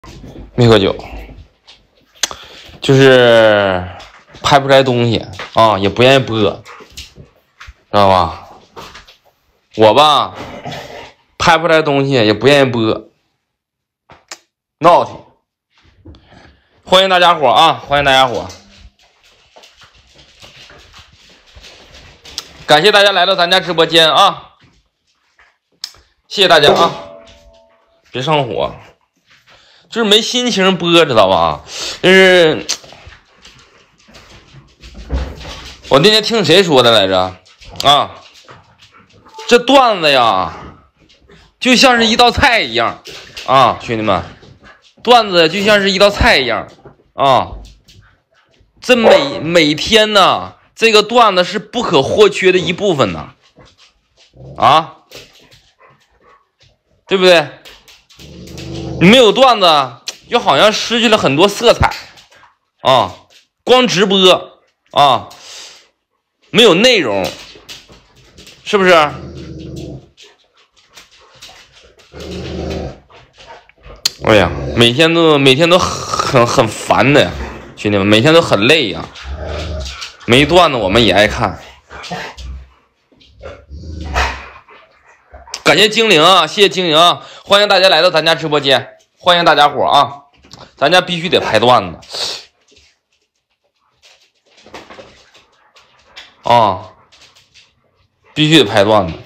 没喝酒，就是拍不出来东西啊，也不愿意播，知道吧？我吧，拍不出来东西，也不愿意播，闹腾。欢迎大家伙啊！欢迎大家伙！感谢大家来到咱家直播间啊！谢谢大家啊！别上火，就是没心情播，知道吧？就是我那天听谁说的来着啊？这段子呀，就像是一道菜一样啊，兄弟们，段子就像是一道菜一样啊。这每天呢，这个段子是不可或缺的一部分呢，啊，对不对？你没有段子，就好像失去了很多色彩啊。光直播啊，没有内容，是不是？哎呀，每天都很烦的呀，兄弟们，每天都很累呀。没段子我们也爱看。感谢精灵啊，谢谢精灵啊，欢迎大家来到咱家直播间，欢迎大家伙啊，咱家必须得拍段子啊，必须得拍段子。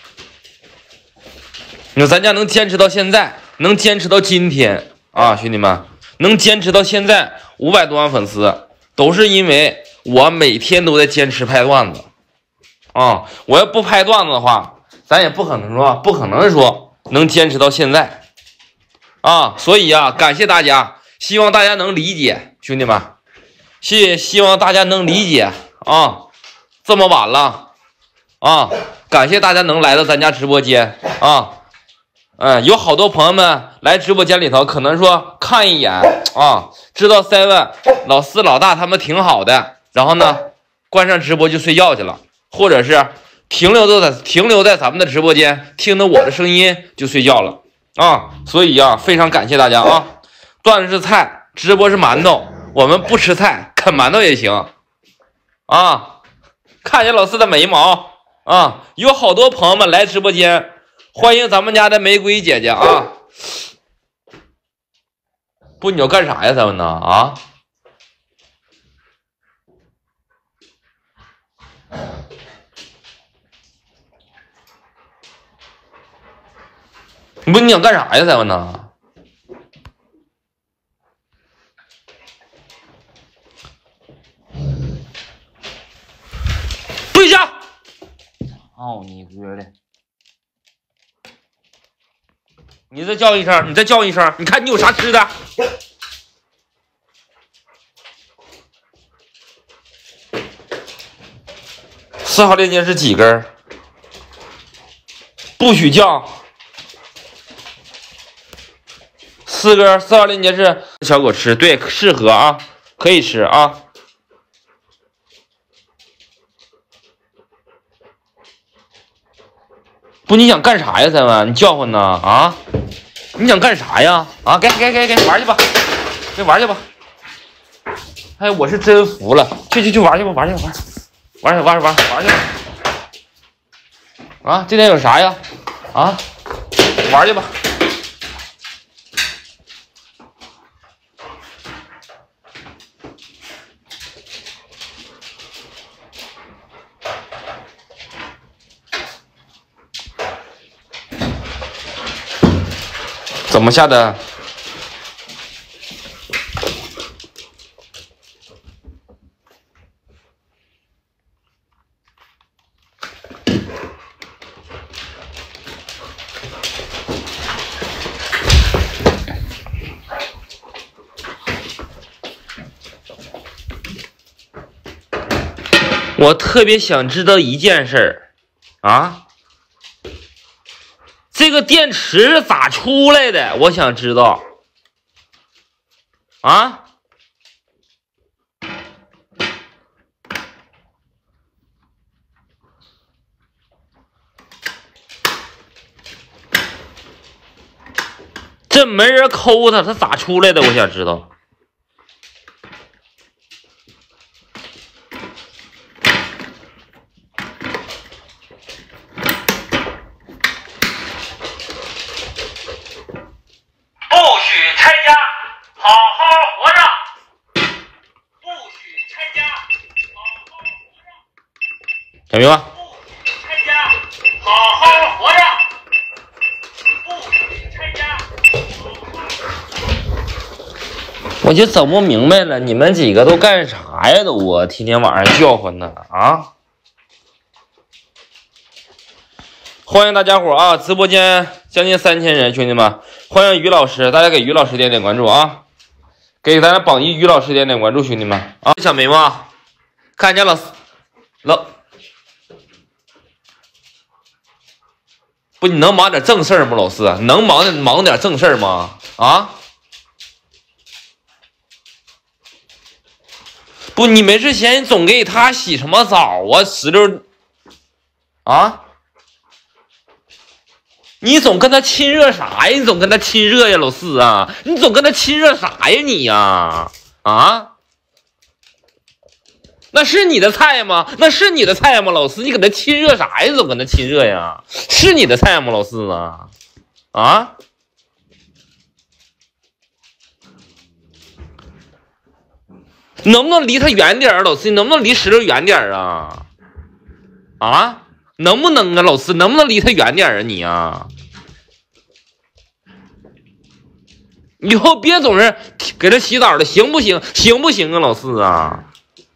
你说咱家能坚持到现在，能坚持到今天啊，兄弟们，能坚持到现在500多万粉丝，都是因为我每天都在坚持拍段子啊。我要不拍段子的话，咱也不可能说能坚持到现在啊。所以啊，感谢大家，希望大家能理解，兄弟们，希望大家能理解啊。这么晚了啊，感谢大家能来到咱家直播间啊。有好多朋友们来直播间里头，可能说看一眼啊，知道 Seven 老四老大他们挺好的，然后呢关上直播就睡觉去了，或者是停留在咱们的直播间，听着我的声音就睡觉了啊。所以啊，非常感谢大家啊。段子是菜，直播是馒头，我们不吃菜，啃馒头也行啊。看见老四的眉毛啊，有好多朋友们来直播间。欢迎咱们家的玫瑰姐姐啊！不，你要干啥呀，咱们呢？啊？不，你想干啥呀，咱们呢？对下！操你哥的！你再叫一声，你看你有啥吃的？4号链接是几根？不许叫。4根，4号链接是小狗吃，对，适合啊，可以吃啊。不，你想干啥呀，咱们？你叫唤呢？啊？你想干啥呀？啊，给玩去吧，给玩去吧。哎，我是真服了，去玩去吧，玩去吧。啊，今天有啥呀？啊，玩去吧。怎么下的？我特别想知道一件事儿啊，这个电池是咋出来的？我想知道啊。 这没人抠他，他咋出来的？我想知道。 不许拆家，好好活着。不许拆家，好好活着。 小明啊， 不许拆家，好好活着。不许拆家。 我就整不明白了，你们几个都干啥呀？都我天天晚上叫唤呢啊！欢迎大家伙啊！直播间将近3000人，兄弟们，欢迎于老师，大家给于老师点点关注啊！给咱榜一于老师点点关注，兄弟们啊！小眉毛，看见老不，你能忙点正事儿吗？老师，能忙点正事儿吗？啊？不，你没事闲，你总给他洗什么澡啊？石榴啊？你总跟他亲热啥呀？你总跟他亲热呀，老四啊！你总跟他亲热啥呀你呀？啊？那是你的菜吗？那是你的菜吗，老四？你搁他亲热啥呀？总跟他亲热呀？是你的菜吗，老四啊？啊？能不能离他远点啊，老四？你能不能离石榴远点啊？啊？能不能啊，老四？能不能离他远点啊你啊？以后别总是给他洗澡的，行不行？行不行啊，老四啊？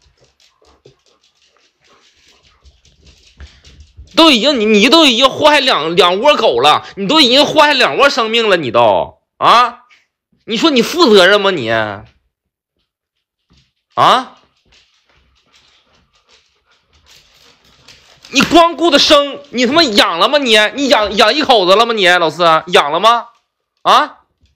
都已经你都已经祸害两窝狗了，你都已经祸害2窝生命了，你都啊？你说你负责任吗你？啊？你光顾着生，你他妈养了吗你？你养一口子了吗你？老四养了吗？啊？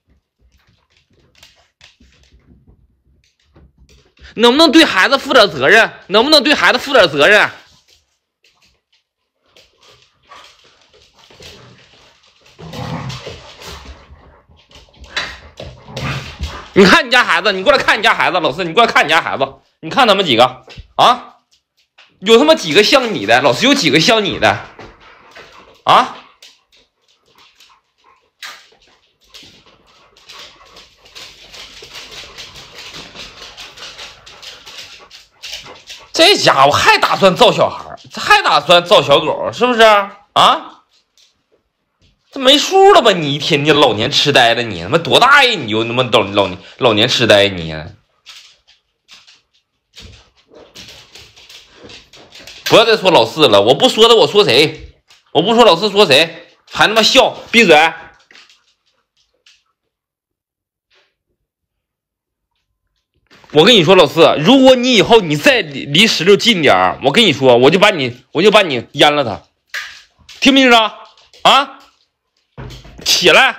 能不能对孩子负点责任？能不能对孩子负点责任？你看你家孩子，你过来看你家孩子，老四，你过来看你家孩子，你看他们几个啊？有他妈几个像你的？老四有几个像你的？啊？这家伙还打算造小孩，还打算造小狗，是不是啊？这没数了吧？你一天天老年痴呆了，你他妈多大呀？你就他妈老年痴呆你？不要再说老四了，我不说的我说谁？我不说老四说谁？还他妈笑？闭嘴！我跟你说，老四，如果你以后你再离石榴近点，我跟你说，我就把你阉了他，听没听着？啊！起来，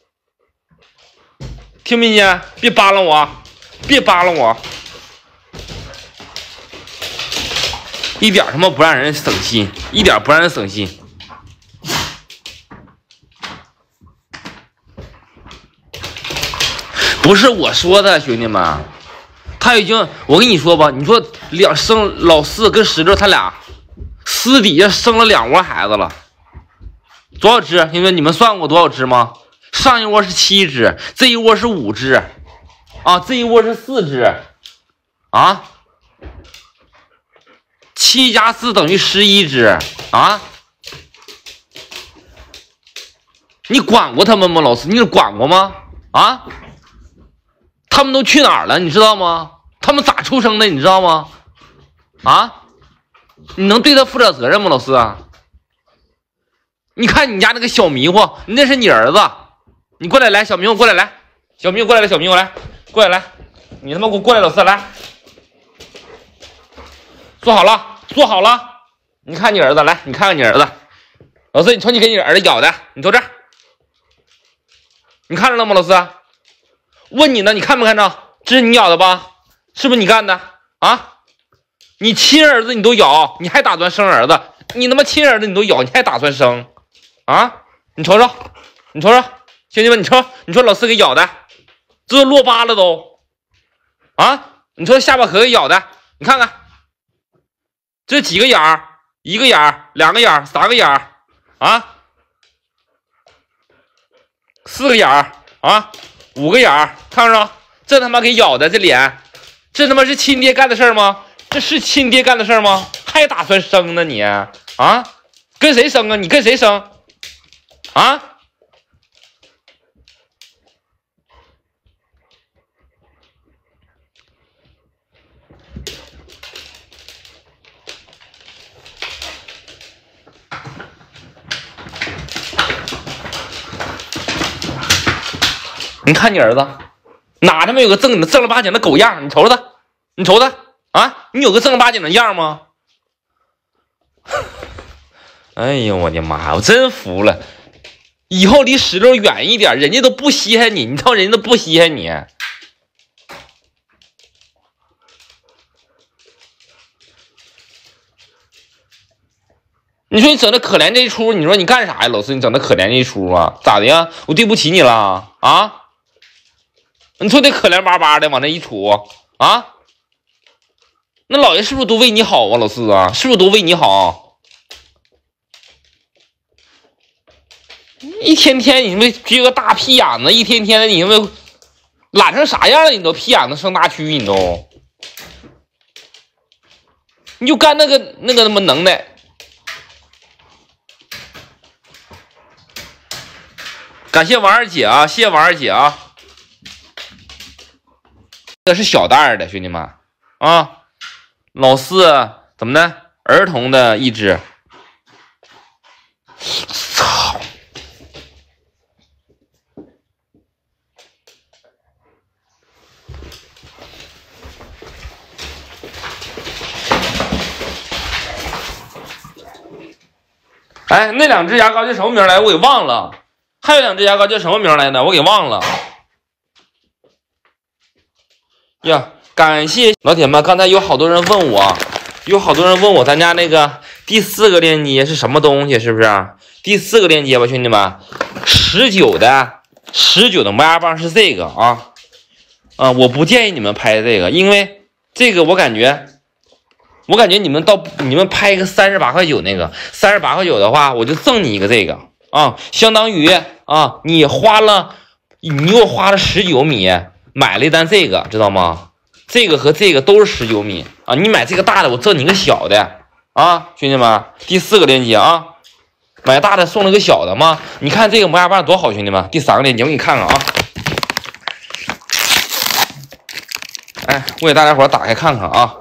听没听见？别扒拉我，别扒拉我，一点他妈不让人省心，一点不让人省心。不是我说的，兄弟们。他已经，我跟你说吧，你说老四跟石榴他俩私底下生了2窝孩子了，多少只？因为你们算过多少只吗？上一窝是7只，这一窝是5只，啊，这一窝是4只，啊，7加4等于11只，啊，你管过他们吗，老四？你管过吗？啊？他们都去哪儿了？你知道吗？他们咋出生的？你知道吗？啊？你能对他负点责任吗，老四啊？你看你家那个小迷糊，那是你儿子。你过来，来，小迷糊过来，来，小迷糊过来，小迷糊来，过来，来，你他妈给我过来，老四来，坐好了，坐好了。你看你儿子，来，你看看你儿子，老四，你瞅你给你儿子咬的，你瞅这，你看着了吗，老四？问你呢，你看没看着？这是你咬的吧？是不是你干的啊？你亲儿子你都咬，你还打算生儿子？你他妈亲儿子你都咬，你还打算生啊？你瞅瞅，你瞅瞅， 兄弟们，你说老四给咬的，这都落疤了都啊！你说下巴壳给咬的，你看看，这几个眼儿，1个眼儿，2个眼儿，3个眼儿啊，4个眼儿啊，5个眼儿，看着这他妈给咬的这脸，这他妈是亲爹干的事儿吗？这是亲爹干的事儿吗？还打算生呢你啊？跟谁生啊？你跟谁生啊？你看你儿子哪他妈有个正儿八经的狗样？你瞅瞅他，你瞅他啊！你有个正儿八经的样吗？哎呦我的妈！我真服了，以后离石榴远一点，人家都不稀罕你，你知道人家都不稀罕你。你说你整的可怜这一出，你说你干啥呀，老四？你整的可怜这一出啊？咋的呀？我对不起你了啊？你说得可怜巴巴的往那一杵啊？那老爷是不是都为你好啊，老四啊？是不是都为你好？一天天你们撅个大屁眼子，一天天的你们懒成啥样了？你都屁眼子生大蛆，你都，你就干那个那么能耐。感谢王二姐啊，谢谢王二姐啊。这是小袋的，兄弟们啊，老四怎么的？儿童的一只，操！哎，那2只牙膏叫什么名来？我给忘了。还有2只牙膏叫什么名来的？我给忘了。呀，感谢老铁们！刚才有好多人问我，咱家那个第4个链接是什么东西？是不是第4个链接吧，兄弟们？19的磨牙棒是这个啊，我不建议你们拍这个，因为这个我感觉你们拍个38.9块那个，38.9块的话，我就赠你一个这个啊，相当于啊，你给我花了19米。买了一单这个，知道吗？这个和这个都是19米啊！你买这个大的，我赠你个小的啊，兄弟们！第4个链接啊，买大的送了个小的嘛。你看这个磨牙棒多好，兄弟们！第3个链接我给你看看啊，哎，我给大家伙打开看看啊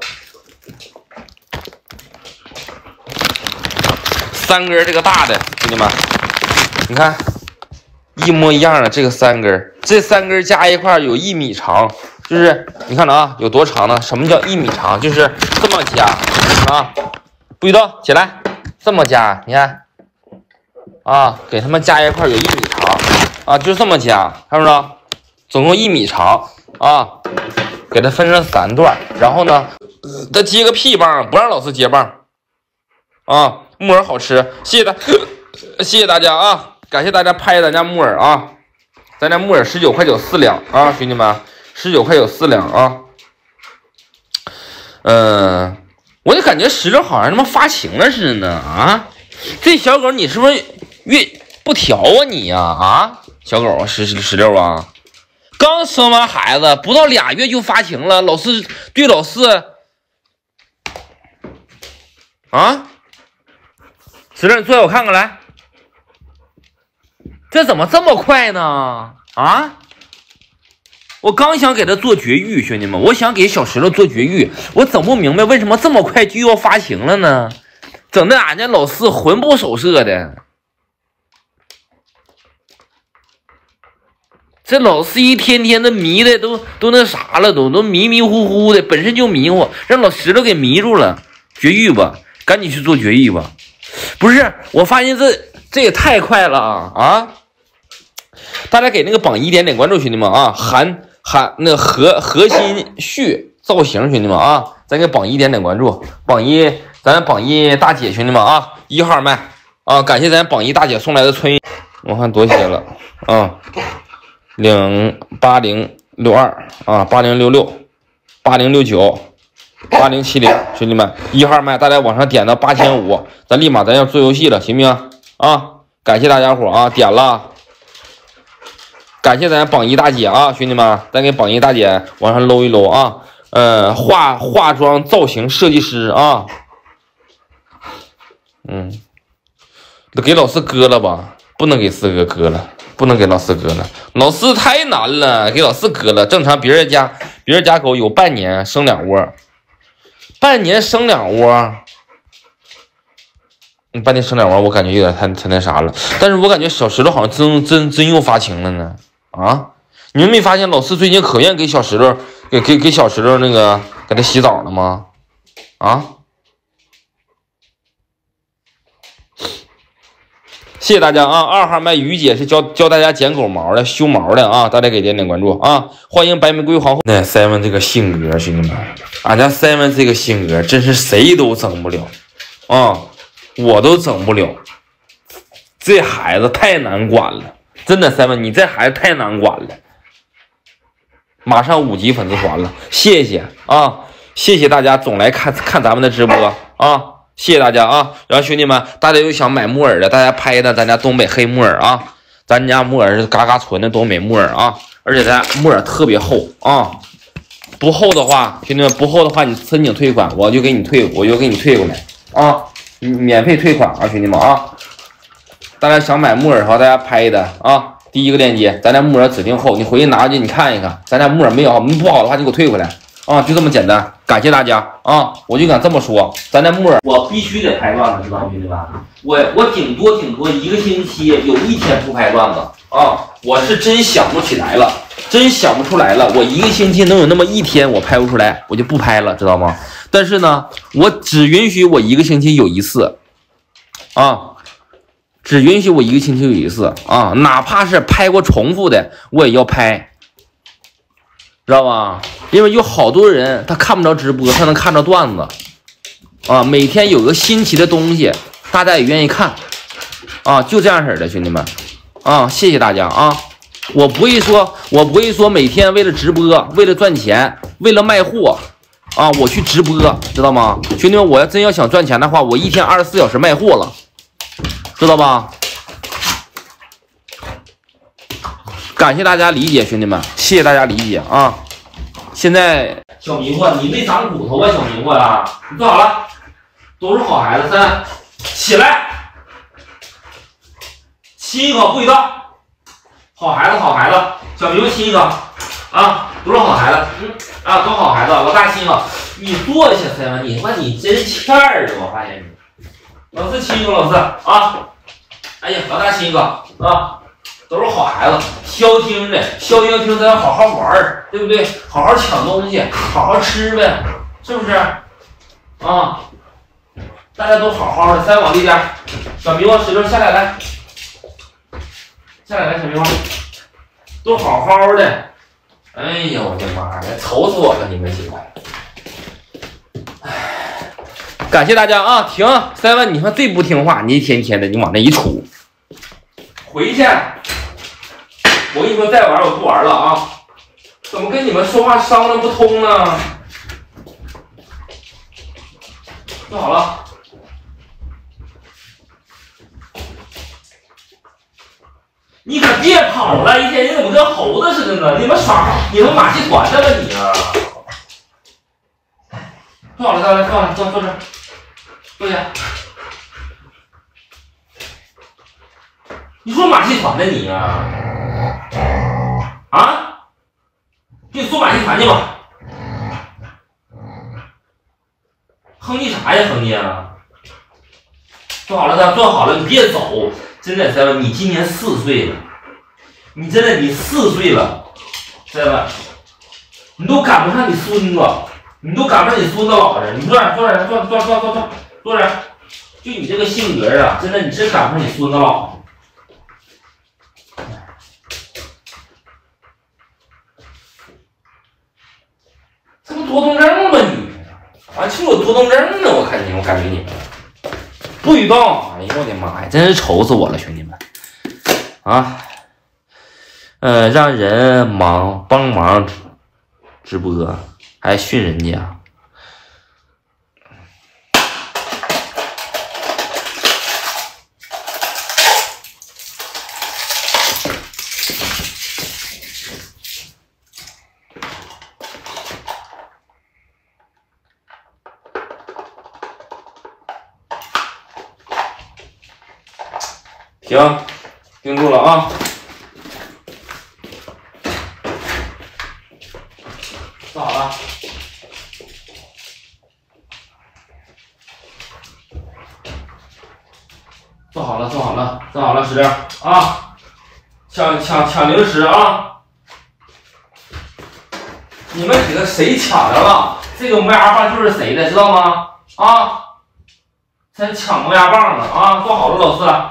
，3根这个大的，兄弟们，你看一模一样的这个3根。这3根加一块有1米长，就是你看着啊，有多长呢？什么叫1米长？就是这么加啊，不许动，起来，这么加，你看啊，给他们加一块有1米长啊，就这么加，看着没？总共1米长啊，给它分成3段，然后呢，再接个屁棒，不让老四接棒啊，木耳好吃，谢谢大家啊，感谢大家拍咱家木耳啊。咱家木耳19.9块4两啊，兄弟们，19.9块4两啊。我就感觉石榴好像他妈发情了似的呢啊！这小狗你是不是越不调啊你呀啊？小狗石榴啊，刚生完孩子不到2月就发情了，老四啊，石榴你坐下我看看来。这怎么这么快呢？啊！我刚想给他做绝育，兄弟们，我想给小石榴做绝育，我整不明白为什么这么快就要发情了呢？整的俺家老四魂不守舍的。这老四一天天的迷的都那啥了，都迷迷糊糊的，本身就迷糊，让老石头给迷住了。绝育吧，赶紧去做绝育吧。不是，我发现这也太快了啊！大家给那个榜一点关注，兄弟们啊！那核心序造型，兄弟们啊！咱给榜一点关注，咱榜一大姐，兄弟们啊！1号麦啊！感谢咱榜一大姐送来的春我看多些了啊，8062啊，8066、8069、8070，兄弟们，1号麦大家往上点到8500，咱立马要做游戏了，行不行啊？感谢大家伙啊，点了，感谢咱榜一大姐啊，兄弟们，咱给榜一大姐往上搂一搂啊。化妆造型设计师啊，给老四割了吧？不能给四哥割了，不能给老四割了，老四太难了，给老四割了。正常别人家狗有半年生2窝，半年生2窝，半年生2窝，我感觉有点太那啥了。但是我感觉小石头好像真又发情了呢啊！你们没发现老四最近可愿给小石头给小石头那个给他洗澡了吗？啊！谢谢大家啊！2号麦于姐是教大家剪狗毛的、修毛的啊！大家给点关注啊！欢迎白玫瑰皇后。那 Seven 这个性格，兄弟们，俺家 Seven 这个性格真是谁都整不了啊！我都整不了，这孩子太难管了，真的 Seven， 你这孩子太难管了。马上5级粉丝团了，谢谢啊！谢谢大家总来看咱们的直播啊！谢谢大家啊！然后兄弟们，大家有想买木耳的，大家拍的咱家东北黑木耳啊，咱家木耳是嘎嘎纯的东北木耳啊，而且咱木耳特别厚啊，不厚的话，兄弟们不厚的话，你申请退款，我就给你退过来啊，免费退款啊，兄弟们啊！大家想买木耳的话，大家拍的啊。第一个链接，咱家木耳指定厚，你回去拿去你看一看，咱家木耳没有不好的话就给我退回来啊，就这么简单。感谢大家啊，我就敢这么说，咱家木耳我必须得拍段子，知道吗，兄弟们？我顶多1个星期有1天不拍段子啊，我是真想不起来了，真想不出来了，我1个星期能有那么1天我拍不出来，我就不拍了，知道吗？但是呢，我只允许我1个星期有1次啊。只允许我1个星期有1次啊，哪怕是拍过重复的，我也要拍，知道吧？因为有好多人他看不着直播，他能看着段子啊。每天有个新奇的东西，大家也愿意看啊，就这样式的，兄弟们啊，谢谢大家啊！我不会说每天为了直播，为了赚钱，为了卖货啊，我去直播，知道吗？兄弟们，我要真要想赚钱的话，我1天24小时卖货了。知道吧？感谢大家理解，兄弟们，谢谢大家理解啊！现在小迷惑，你没长骨头啊，小迷惑啊！你坐好了，都是好孩子，起来，亲一口不许动，好孩子，好孩子，小迷惑亲一口啊！都是好孩子，啊，都好孩子，老大亲一口，你坐下，Seven，你说你真欠儿啊！我发现你。老四亲一口，老四啊！哎呀，老大亲一个啊！都是好孩子，消停的，消停咱好好玩，对不对？好好抢东西，好好吃呗，是不是？啊！大家都好好的，再往里边，小迷糊石头下来，下来，小迷糊，都好好的。哎呀，我的妈呀，愁死我了，你们几个！感谢大家啊！停，Seven，你说最不听话，你一天天的，你往那一杵，回去。我跟你说，再玩我不玩了啊！怎么跟你们说话商量不通呢？坐好了，你可别跑了，一天你怎么跟猴子似的呢？你们马戏团的吧你啊！坐好了，坐这。坐下。你说马戏团的你啊？啊？给你做马戏团去吧。哼唧啥呀？哼唧啊！坐好了，你别走。真的，Seven，你今年4岁了，你真的你4岁了，Seven，你都赶不上你孙子。你都赶不上你孙子老实，你坐这，坐这，就你这个性格啊，真的你真赶不上你孙子老实。这不多动症吗你？完就有多动症呢，我感觉你们不许动！哎呦我的妈呀，真是愁死我了，兄弟们！ 啊，让人帮忙直播，还训人家。行，盯住了啊！做好了，做好了，做好了，做好了，使劲啊！抢零食啊！你们几个谁抢着了？这个磨牙棒就是谁的，知道吗？啊！才抢磨牙棒呢啊！做好了，老四。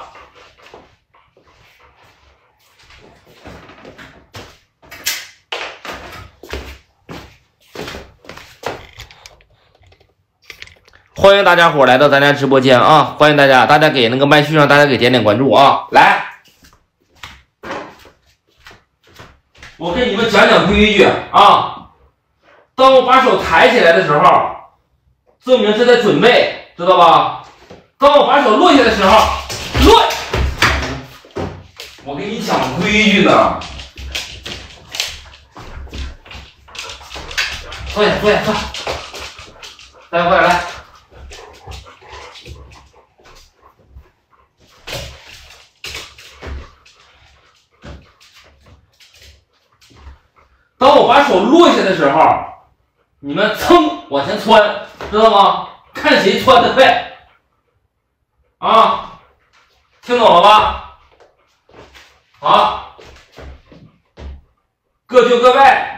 欢迎大家伙来到咱家直播间啊！欢迎大家给那个麦序上大家给点点关注啊！来，我给你们讲规矩啊！当我把手抬起来的时候，证明是在准备，知道吧？当我把手落下的时候，落。我给你讲规矩呢。坐下，坐。大家过来。当我把手落下的时候，你们噌往前窜，知道吗？看谁窜得快啊！听懂了吧？好，各就各位。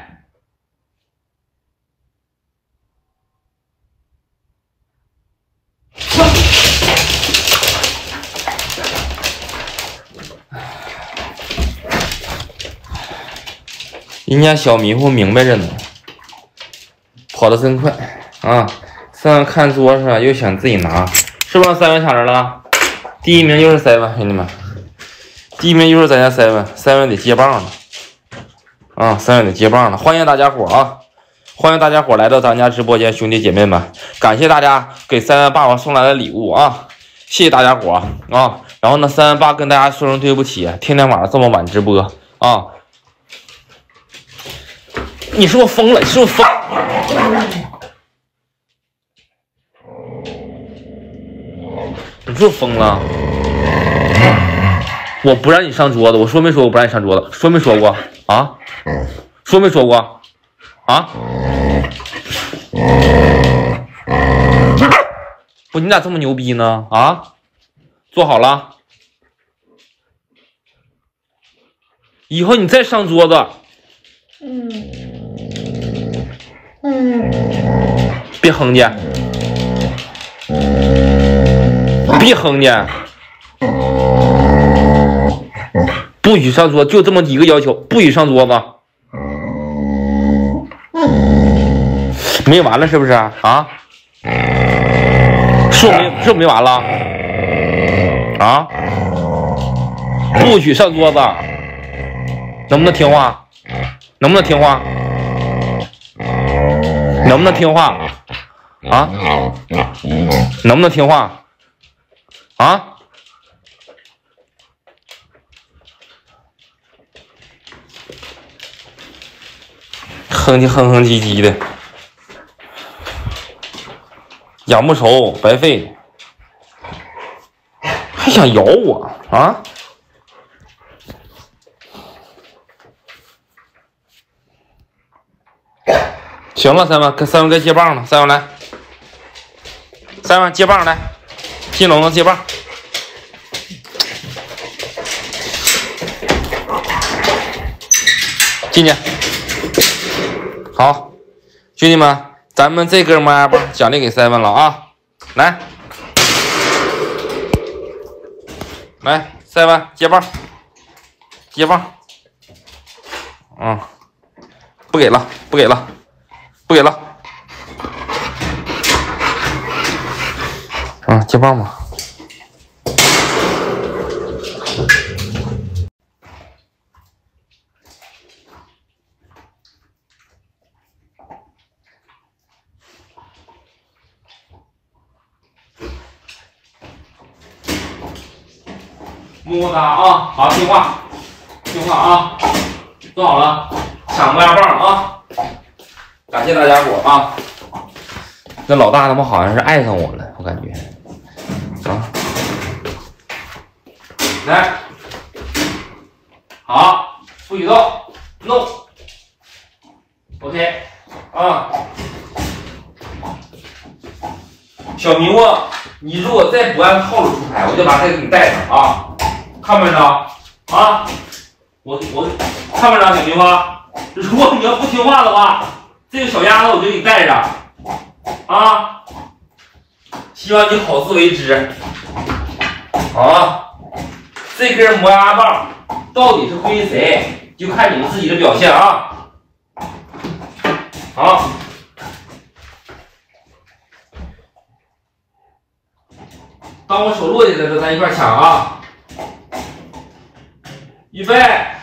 人家小迷糊明白着呢，跑得真快啊！3看桌上又想自己拿，是不是让3元抢着了？第1名又是7，兄弟们，第1名又是咱家7得接棒了啊！3元得接棒了，欢迎大家伙啊！欢迎大家伙来到咱家直播间，兄弟姐妹们，感谢大家给3元爸爸送来的礼物啊！谢谢大家伙啊！然后呢，3元爸跟大家说声对不起，天天晚上这么晚直播啊！你是不是疯了？你是不是疯？你是不是疯了？我不让你上桌子，我说没说我不让你上桌子？说没说过啊？说没说过啊？不，你咋这么牛逼呢？啊？坐好了，以后你再上桌子。别哼去，别哼去，不许上桌，就这么一个要求，不许上桌子。没完了是不是啊？是不是没完了啊？不许上桌子，能不能听话？能不能听话？能不能听话啊？能不能听话啊？哼唧唧的，养不熟白费，还想咬我啊？行了，3元该接棒了，3元来，3元接棒来，进笼子接棒，进去。好，兄弟们，咱们这根磨牙棒奖励给7了啊！来，7接棒，接棒，不给了，不给了。不给了，接棒吧。 么么哒啊！好，听话，听话啊！做好了，抢木牙棒啊！感谢大家伙啊！这老大他妈好像是爱上我了，我感觉啊。来，好，不许动 ，no。OK， 啊。小迷糊，你如果再不按套路出牌，我就把这个给你带上啊！看没着啊？我看没着，小迷糊，如果你要不听话的话，这个小丫头我就给你带上啊！希望你好自为之。好啊，这根磨牙棒到底是归谁，就看你们自己的表现啊！好。当我手落下来的时候，咱一块抢啊！预备，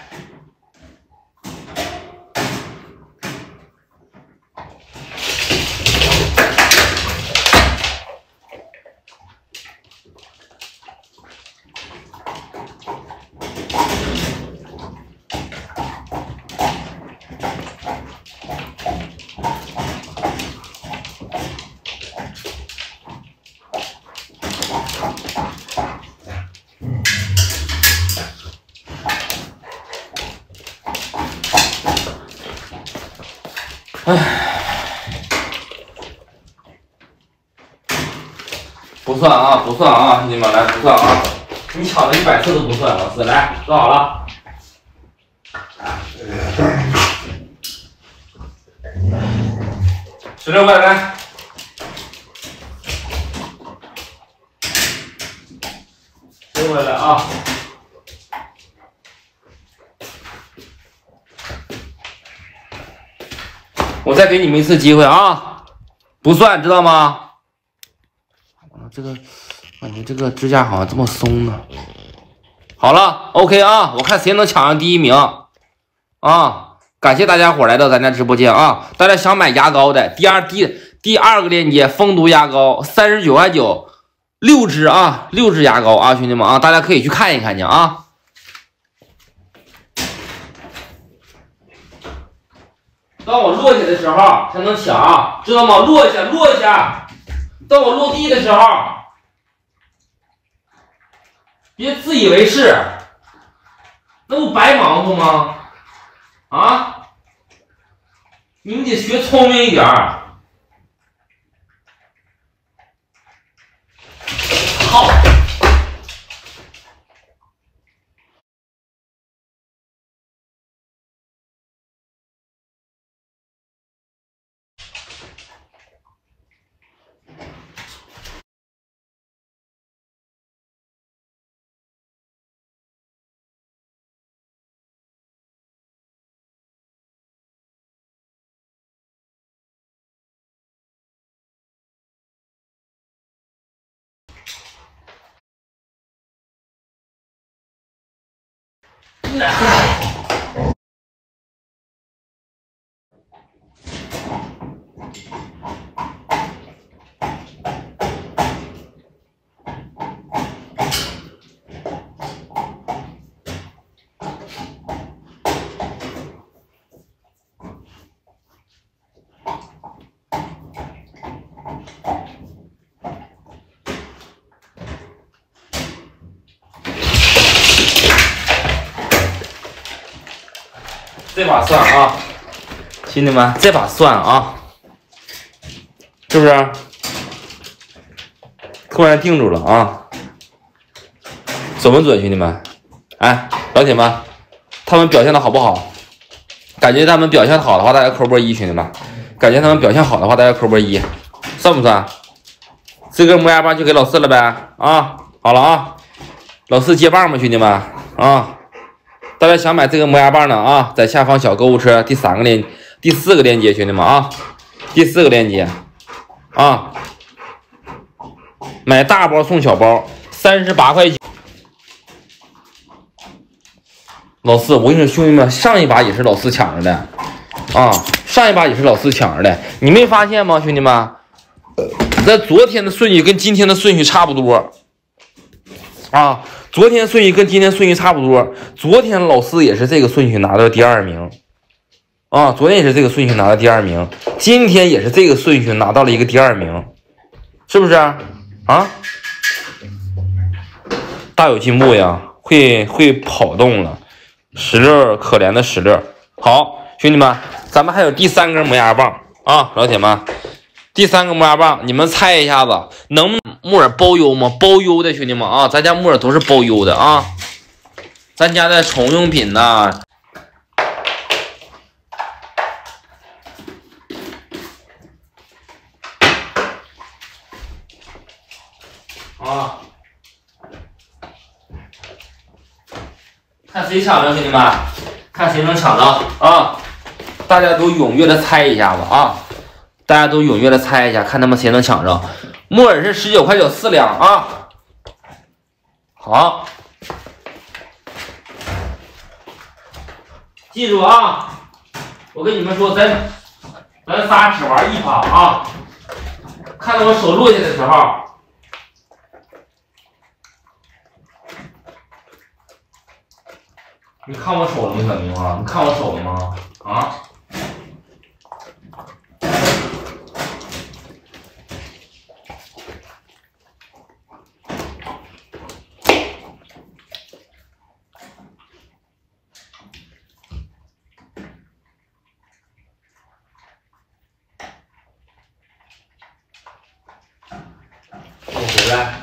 不算啊，不算啊，兄弟们，来不算啊！你抢了100次都不算，老四来，坐好了。16块来。16块来啊！我再给你们一次机会啊！不算，知道吗？这个感觉这个支架好像这么松呢。好了 ，OK 啊，我看谁能抢上第1名啊！感谢大家伙来到咱家直播间啊！大家想买牙膏的，第二个链接蜂毒牙膏39块9，6支啊，6支牙膏啊，兄弟们啊，大家可以去看一看去啊。当我落下的时候才能抢，知道吗？落下。当我落地的时候，别自以为是，那不白忙活吗？啊！你们得学聪明一点儿。好。这把算啊，兄弟们，这把算啊，是不是？突然定住了啊，准不准，兄弟们？哎，老铁们，他们表现的好不好？感觉他们表现好的话，大家扣波1，兄弟们。感觉他们表现好的话，大家扣波1，算不算？这根磨牙棒就给老四了呗啊！好了啊，老四接棒吧，兄弟们啊！大家想买这个磨牙棒的啊，在下方小购物车第4个链接，兄弟们啊，第4个链接啊，买大包送小包，38块9。老四，我跟你说，兄弟们，上一把也是老四抢着的啊，上一把也是老四抢着的，你没发现吗，兄弟们？那昨天的顺序跟今天的顺序差不多啊。 昨天顺序跟今天顺序差不多，昨天老四也是这个顺序拿到第2名啊，昨天也是这个顺序拿到第2名，今天也是这个顺序拿到了一个第2名，是不是啊？大有进步呀，会跑动了，石榴可怜的石榴。好，兄弟们，咱们还有第3根磨牙棒啊，老铁们，第3个磨牙棒，你们猜一下子，能木耳包邮吗？包邮的兄弟们啊，咱家木耳都是包邮的啊，咱家的宠物用品呢。啊，看谁抢着，兄弟们，看谁能抢着啊！大家都踊跃的猜一下子啊！大家都踊跃的猜一下，看他们谁能抢着。木耳是19.9块4两啊！好，记住啊！我跟你们说，咱仨只玩一把啊！看到我手落下的时候。你看我手了吗，小明啊？你看我手了吗？啊！我回来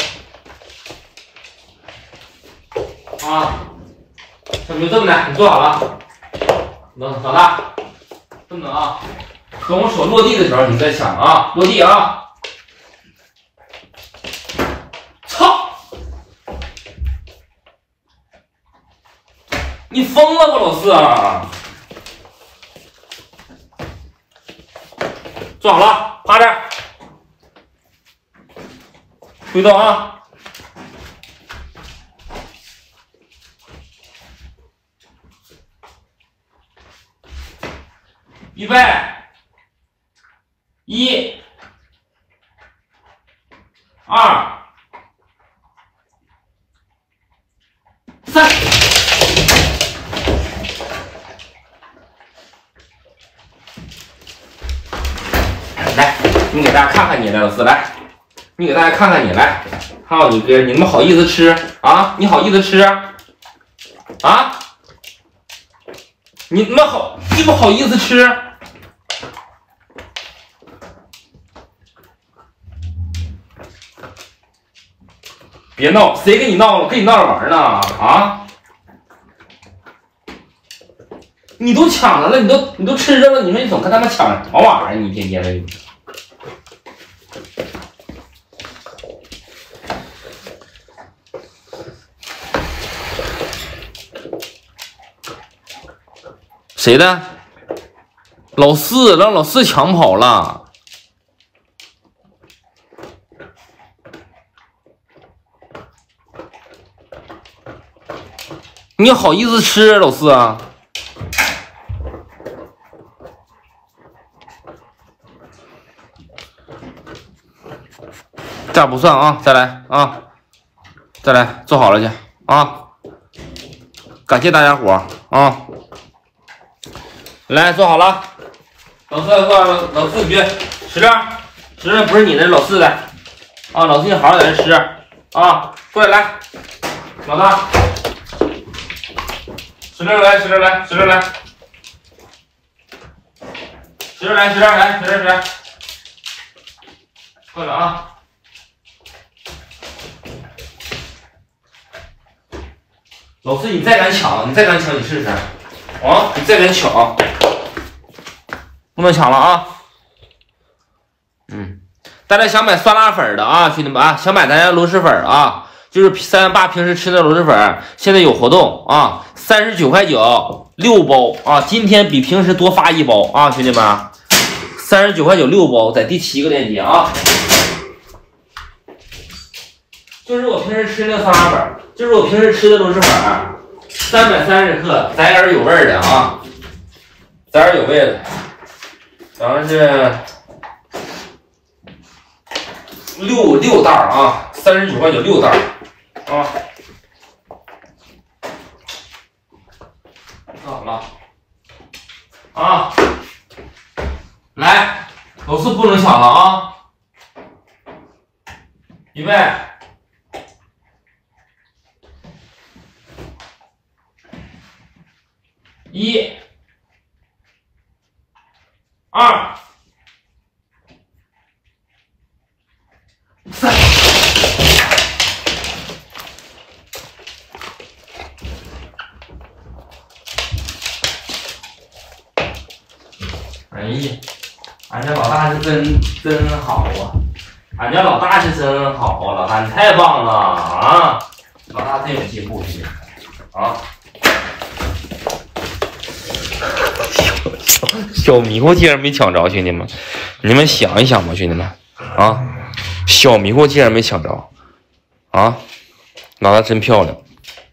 啊！小明，这么的，你坐好了。老大，这么的啊，等我手落地的时候，你再抢啊，落地啊！操！你疯了吧，老四啊！坐好了，趴着，回头啊！预备，1、2、3。来，你给大家看看你来，老四来，你给大家看看你来，还有你哥，你们好意思吃啊？你好意思吃啊？你们好意思吃？别闹，谁跟你闹了？跟你闹着玩呢？啊！你都抢着了，你都吃着了，你说你总跟他们抢什么玩意儿？你天天的你。谁的？老四让老四抢跑了。你好意思吃老四啊？这样不算啊，再来啊，再来，做好了去啊！感谢大家伙啊！来，做好了，老四做好了，老四你别石榴不是你的，老四的啊！老四你好好在这吃啊！过来，老大，石榴来，过来啊！老四，你再敢抢，你试试啊！你再敢抢，不能抢了啊！大家想买酸辣粉的啊，兄弟们啊，想买咱家螺蛳粉啊，就是318平时吃的螺蛳粉，现在有活动啊，39.9块6包啊，今天比平时多发1包啊，兄弟们，39.9块6包，在第7个链接啊。就是我平时吃那个酸辣粉，就是我平时吃的螺蛳粉，330克，崽点有味儿的啊，崽点有味的，咱们是六袋啊，39.9块6袋啊。 来，都是不能抢了啊！预备，一、二、三。哎呀，俺家老大是真好啊！俺家老大是真好啊，老大你太棒了啊！老大真有进步，兄弟啊！小迷糊竟然没抢着，兄弟们，你们想一想吧，兄弟们啊！小迷糊竟然没抢着啊！老大真漂亮。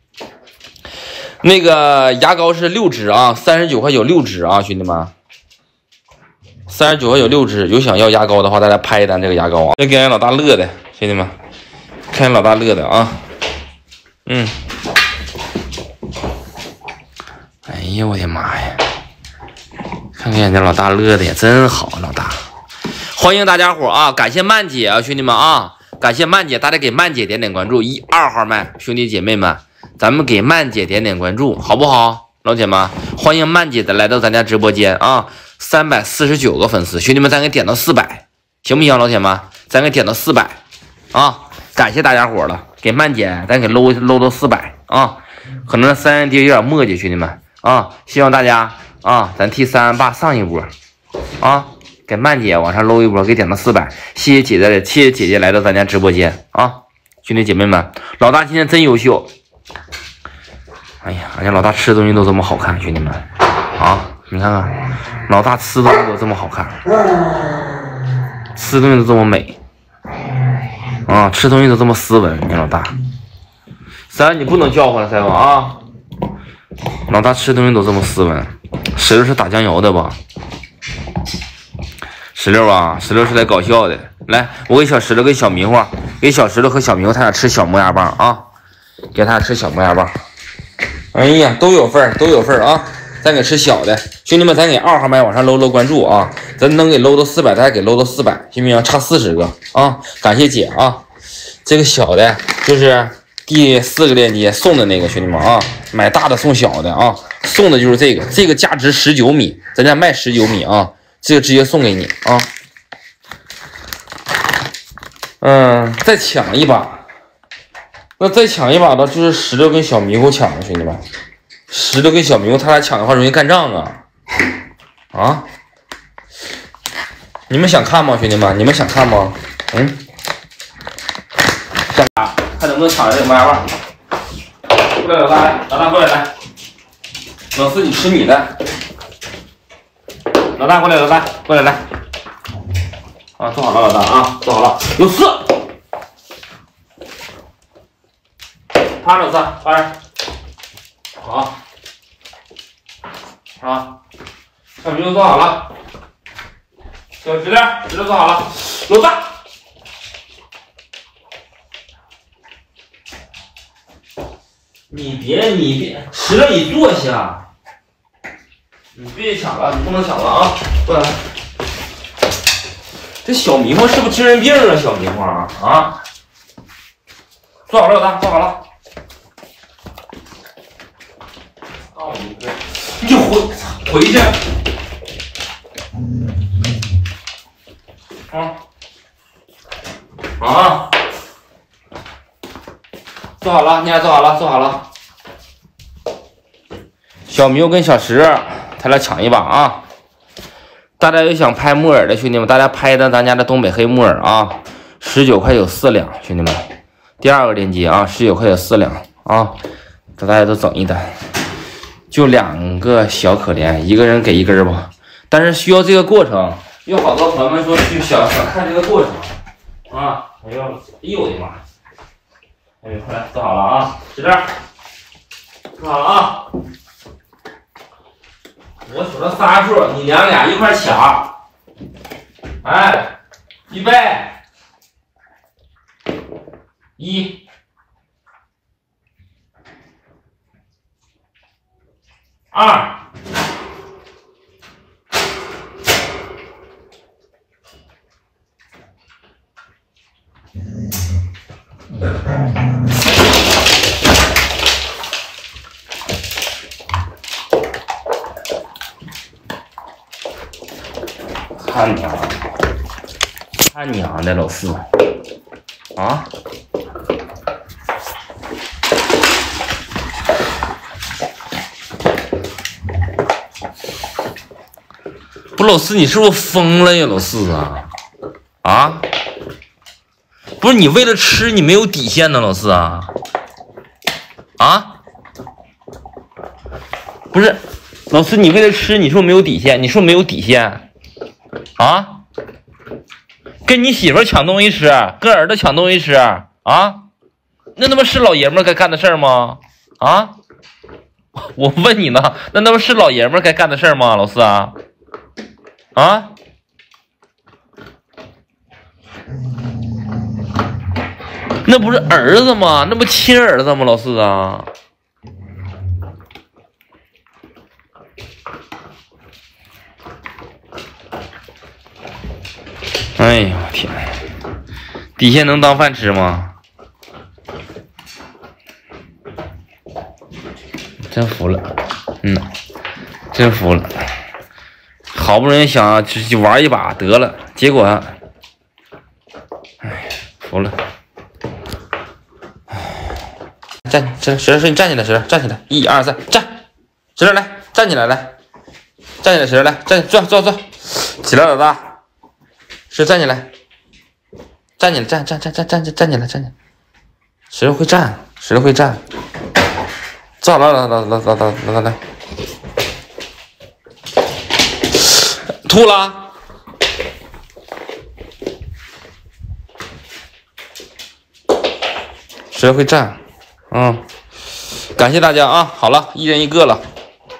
那个牙膏是6支啊，39块有6支啊，兄弟们。39块有6支，有想要牙膏的话，大家拍一单这个牙膏啊！这给俺老大乐的，兄弟们，看俺老大乐的啊！哎呀，我的妈呀！看看俺家老大乐的也真好，老大！欢迎大家伙啊！感谢曼姐啊，兄弟们啊！感谢曼姐，大家给曼姐点点关注，1、2号麦兄弟姐妹们，咱们给曼姐点点关注，好不好？老铁们，欢迎曼姐的来到咱家直播间啊！349个粉丝，兄弟们，咱给点到400，行不行？老铁们，咱给点到400啊！感谢大家伙了，给曼姐咱给搂到400啊！可能3爹有点磨叽，兄弟们啊！希望大家啊，咱替3爸上一波啊！给曼姐往上搂一波，给点到400，谢谢姐姐，谢谢姐姐来到咱家直播间啊！兄弟姐妹们，老大今天真优秀。哎呀，俺家老大吃东西都这么好看，兄弟们啊！你看看，老大吃东西都这么好看，吃东西都这么美啊！吃东西都这么斯文，你老大。3，你不能叫唤了，3啊！老大吃东西都这么斯文。16是打酱油的吧？16啊，16是来搞笑的。来，我给小16跟小迷糊，给小16和小迷糊他俩吃小磨牙棒啊！给他俩吃小磨牙棒。哎呀，都有份儿，都有份儿啊！咱给吃小的，兄弟们，咱给2号麦往上搂关注啊！咱能给搂到400，咱给搂到400，行不行？差40个啊！感谢姐啊！这个小的就是第4个链接送的那个，兄弟们啊，买大的送小的啊，送的就是这个，这个价值19米，咱家卖19米啊，这个直接送给你啊！再抢一把。那再抢一把的就是16跟小迷糊抢的，兄弟们，16跟小迷糊他俩抢的话容易干仗啊！你们想看吗，兄弟们？你们想看吗？想打，看能不能抢着这个麦棒。过来，老大，来，老大过来，来，老四你吃你的，老大过来，老大过来，来，啊，坐好了，老大啊，坐好了，有四。趴着3，趴着，好，好，小迷糊做好了，小16做好了，老大，你别，16你坐下，你别抢了，你不能抢了啊！过来，这小迷糊是不是精神病啊？小迷糊啊！坐好了，老大，坐好了。你回去啊！坐好了，你俩坐好了，坐好了。小迷糊跟小10，他俩抢一把啊！大家有想拍木耳的兄弟们，大家拍的咱家的东北黑木耳啊，19块有4两，兄弟们。第2个链接啊，19块有4两啊，大家都整一单。就2个小可怜，一个人给1根吧，但是需要这个过程，有好多朋友们说去想看这个过程啊！哎呦，哎呦我的妈！哎呦，快来，坐好了啊，在这儿，坐好了啊！我数了3数，你俩一块抢，哎，预备，1。2， 他娘的，老四啊！不，老四，你是不是疯了呀，老四啊？啊？不是你为了吃你没有底线呢，老四啊？啊？不是，老四，你为了吃你是不是没有底线？你是不是没有底线？啊？跟你媳妇抢东西吃，跟儿子抢东西吃啊？那他妈是老爷们该干的事儿吗？啊？我问你呢，那他妈是老爷们该干的事儿吗？老四啊？啊？那不是儿子吗？那不亲儿子吗？老四啊？哎呦我天！底线能当饭吃吗？真服了，真服了。好不容易想就玩一把得了，结果，哎，服了。站，石头，你站起来，石头，站起来，1、2、3，站，石头来，站起来，来，站起来，石头来，站，坐，起来，老大，石头站起来，站起来，站起来，石头会站，坐好了，来，吐了。谁会站？感谢大家啊！好了，一人一个了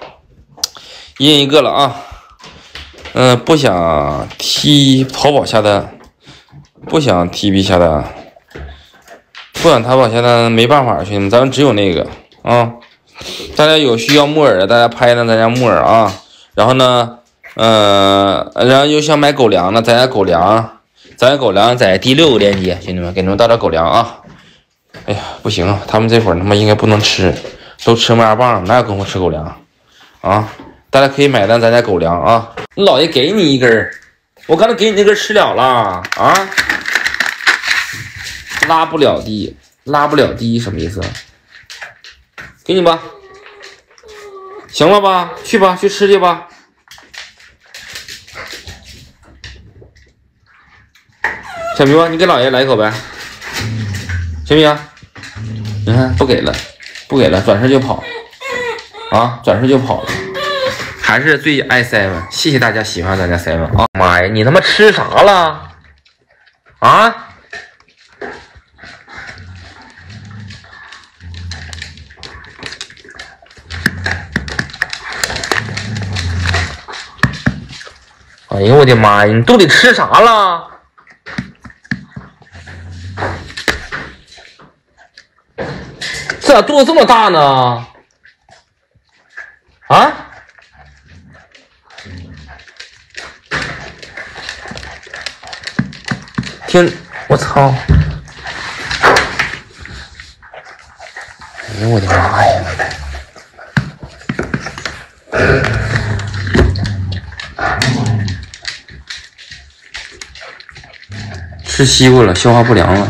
啊！不想踢跑跑下单，不想踢皮下单，不想淘宝下单，没办法，兄弟们，咱们只有那个啊！大家有需要木耳的，大家拍呢，咱家木耳啊！然后呢，然后又想买狗粮的，咱家狗粮在第6个链接，兄弟们，给你们倒点狗粮啊！哎呀，不行啊，他们这会儿他妈应该不能吃，都吃麻辣棒，哪有功夫吃狗粮啊？大家可以买单咱家狗粮啊！老爷给你一根，我刚才给你那根吃了啊！拉不了地什么意思？给你吧，行了吧？去吧，去吃去吧。小明啊，你给老爷来一口呗，行不行？你看不给了，转身就跑啊，了。还是最爱 7，谢谢大家喜欢咱家7啊！妈呀，你他妈吃啥了？啊？哎呦我的妈呀，你肚里吃啥了？这咋肚子这么大呢？啊？天，我操！哎呦我的妈呀！吃西瓜了，消化不良了。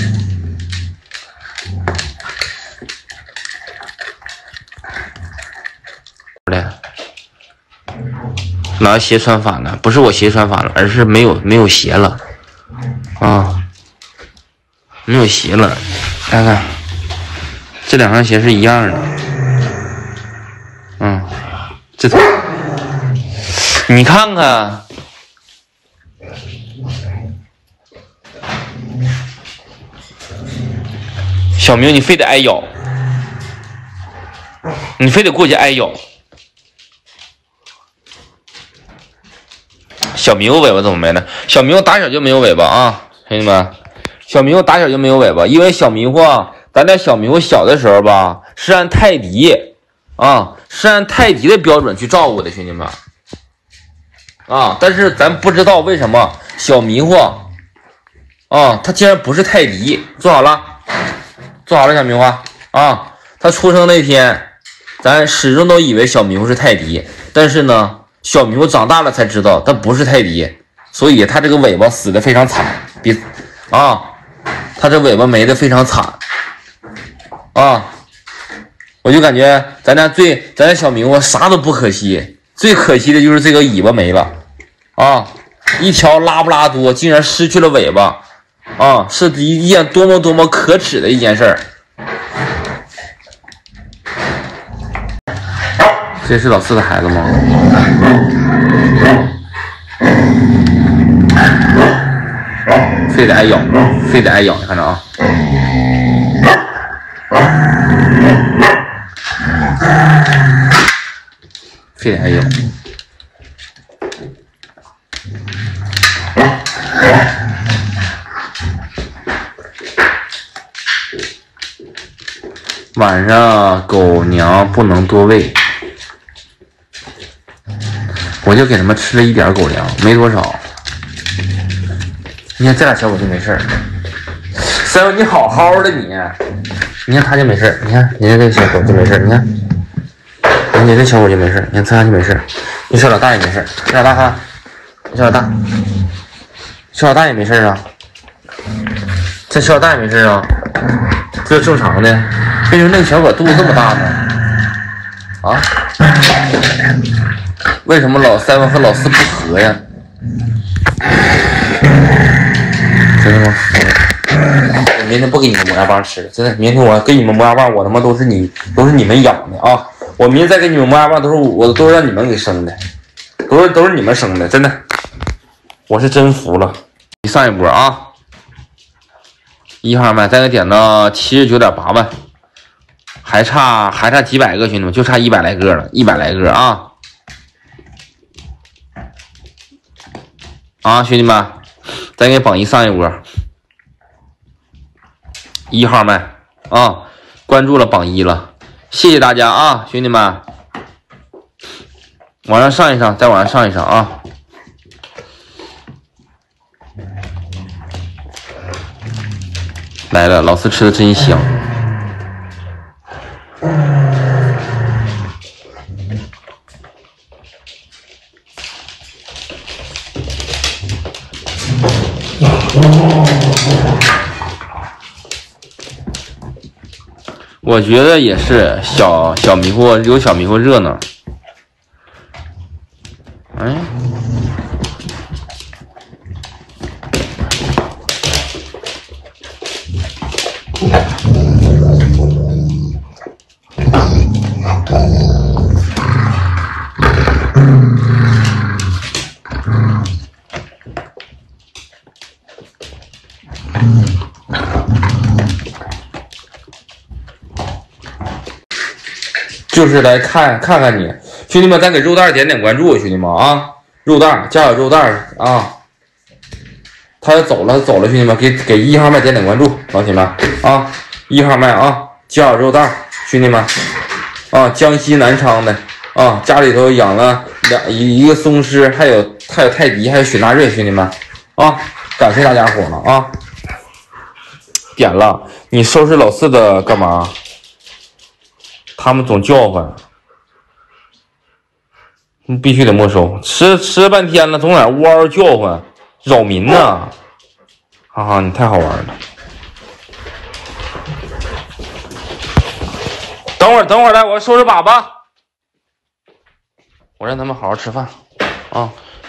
哪鞋穿反了？不是我鞋穿反了，而是没有鞋了啊，没有鞋了。看看，这两双鞋是一样的。这你看看。小明，你非得挨咬，你非得过去挨咬。小猕猴尾巴怎么没了？小猕猴打小就没有尾巴啊，兄弟们，小猕猴打小就没有尾巴，因为小猕猴，咱家小猕猴小的时候吧，是按泰迪的标准去照顾的，兄弟们啊，但是咱不知道为什么小猕猴它竟然不是泰迪。坐好了。 坐好了，小迷糊啊。他出生那天，咱始终都以为小迷糊是泰迪，但是呢，小迷糊长大了才知道，它不是泰迪，所以它这个尾巴死的非常惨，它这尾巴没的非常惨啊。我就感觉咱家小迷糊啥都不可惜，最可惜的就是这个尾巴没了啊！一条拉布拉多竟然失去了尾巴啊，是一件多么可耻的一件事儿。这是老四的孩子吗？非得挨咬，非得挨咬，你看着啊！非得挨咬。晚上狗粮不能多喂，我就给他们吃了一点狗粮，没多少。你看这俩小狗就没事儿，三文你好好的你看它就没事儿，你看人家这个小狗就没事儿，你看人家这小狗就没事儿，你看这俩就没事儿，你小老大也没事儿，小老大看，小老大也没事儿啊，这小老大也没事儿啊，这是正常的。为什么那个小狗肚子这么大呢？啊？为什么老三和老四不和呀？真的吗？我明天不给你们磨牙棒吃，真的，明天我给你们磨牙棒，我他妈都是你们养的啊！我明天再给你们磨牙棒，都是让你们给生的，都是你们生的，真的，我是真服了。上一波啊，1号麦再给点到79.8万。还差几百个，兄弟们，就差100来个了，100来个啊！兄弟们，再给榜一上一波，1号麦啊，关注了榜一了，谢谢大家啊，兄弟们，往上上一上，再往上上一上啊！来了，老四吃的真香。我觉得也是小迷糊有小迷糊热闹。哎，就是来看看你，兄弟们，咱给肉蛋点关注，兄弟们啊，肉蛋加油，肉蛋啊，他要走了，兄弟们，给1号麦点关注，老铁们啊，1号麦啊，加油肉蛋，兄弟们啊，江西南昌的啊，家里头养了一个松狮，还有泰迪，还有雪纳瑞，兄弟们啊，感谢大家伙了啊，点了，你收拾老四的干嘛？他们总叫唤，必须得没收。吃了半天了，总在呜嗷叫唤，扰民呢。哈哈，你太好玩了。等会儿来，我收拾粑粑。我让他们好好吃饭啊。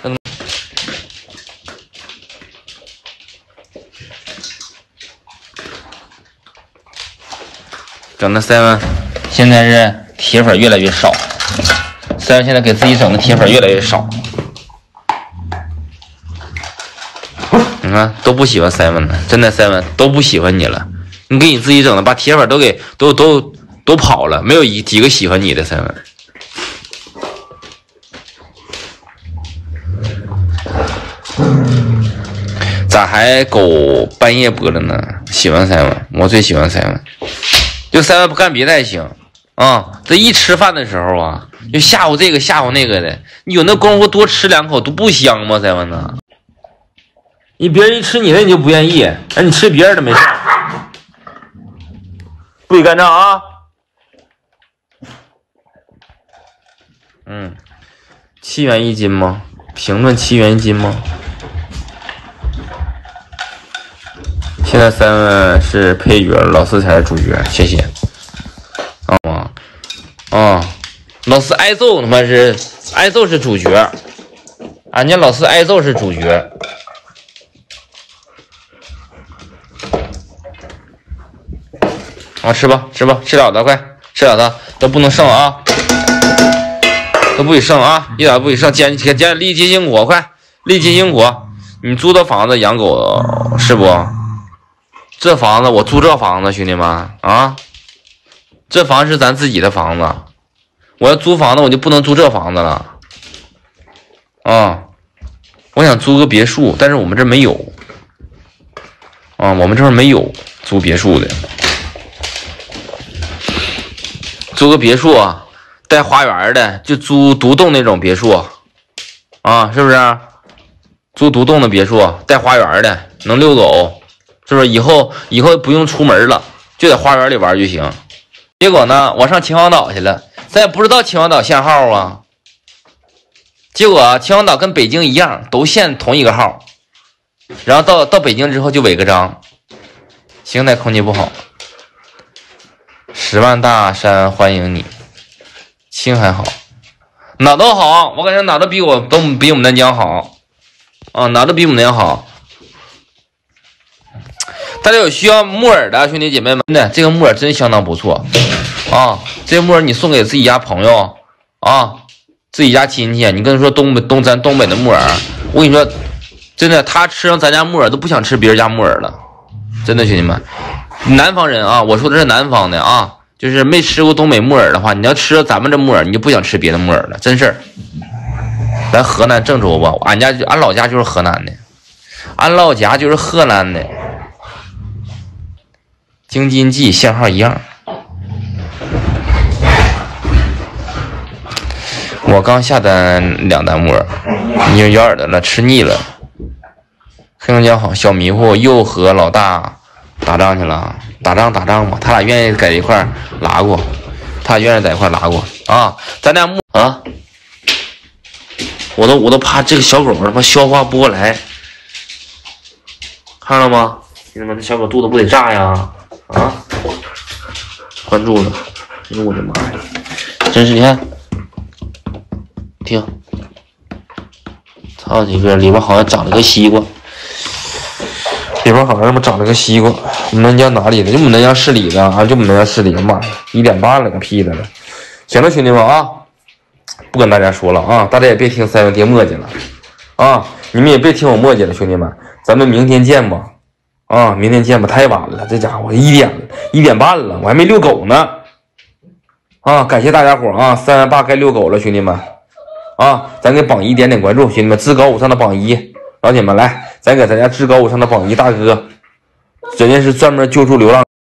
整的7现在是铁粉越来越少，7现在给自己整的铁粉越来越少。你看都不喜欢7了，真的7都不喜欢你了。你给你自己整的，把铁粉都给都跑了，没有几个喜欢你的7。咋还狗半夜播了呢？喜欢7，我最喜欢7。就7不干别的还行啊，这一吃饭的时候啊，就吓唬这个吓唬那个的，你有那功夫多吃2口都不香吗？7呢？你别人一吃你的你就不愿意，你吃别人的没事。 不许干仗啊！7元1斤吗？评论7元1斤吗？现在3万是配角，老四才是主角，谢谢。老四挨揍他妈是挨揍是主角，俺家老四挨揍是主角。吃吧，吃吧，吃了的，快吃了的，都不能剩啊，都不许剩啊，一点不许剩，捡立即因果，快立即因果。你租的房子养狗是不？这房子我租这房子，兄弟们啊，这房是咱自己的房子，我要租房子我就不能租这房子了啊！我想租个别墅，但是我们这没有啊，我们这儿没有租别墅的。租个别墅啊，带花园的，就租独栋那种别墅啊，是不是？租独栋的别墅，带花园的，能遛狗，是不是？以后不用出门了，就在花园里玩就行。结果呢，我上秦皇岛去了，咱也不知道秦皇岛限号啊。结果秦皇岛跟北京一样，都限同一个号，然后到北京之后就违个章。邢台空气不好。10万大山欢迎你，青海好，哪都好，我感觉哪都比我们南疆好啊，哪都比我们南疆好。大家有需要木耳的兄弟姐妹们，真的这个木耳真相当不错啊！这个木耳你送给自己家朋友啊，自己家亲戚，你跟他说咱东北的木耳，我跟你说，真的他吃上咱家木耳都不想吃别人家木耳了，真的兄弟们。南方人啊，我说的是南方的啊，就是没吃过东北木耳的话，你要吃咱们这木耳，你就不想吃别的木耳了，真事儿。咱河南郑州吧，俺老家就是河南的，俺老家就是河南的。京津冀限号一样。我刚下单2单木耳，已经有耳朵了，吃腻了。黑龙江好，小迷糊又和老大打仗去了，打仗吧，他俩愿意在一块拉过，啊！咱俩木啊，我都怕这个小狗他妈消化不过来，看到吗？兄弟们，这小狗肚子不得炸呀！啊，关注了，哎呦我的妈呀！真是你看，听，操你个，里边好像长了个西瓜。里边好像他妈长了个西瓜，我们南疆哪里的？就我们南疆市里的啊，就我们南疆市里的，妈呀，1点半了，个屁的了。行了，兄弟们啊，不跟大家说了啊，大家也别听三元爹磨叽了啊，你们也别听我磨叽了，兄弟们，咱们明天见吧啊，明天见吧，太晚了，这家伙1点半了，我还没遛狗呢啊，感谢大家伙啊，3万8该遛狗了，兄弟们啊，咱给榜一点点关注，兄弟们，至高无上的榜一，老铁们来。咱给咱家至高无上的榜一大哥，人家是专门救助流浪。